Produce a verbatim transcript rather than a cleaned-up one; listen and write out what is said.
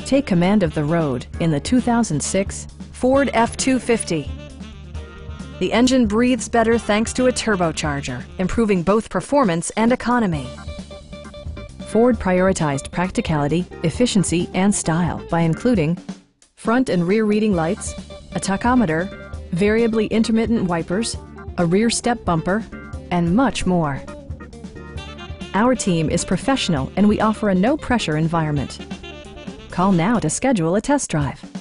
Take command of the road in the two thousand six Ford F two fifty. The engine breathes better thanks to a turbocharger, improving both performance and economy. Ford prioritized practicality, efficiency, and style by including front and rear reading lights, a tachometer, variably intermittent wipers, a rear step bumper, and much more. Our team is professional and we offer a no-pressure environment. Call now to schedule a test drive.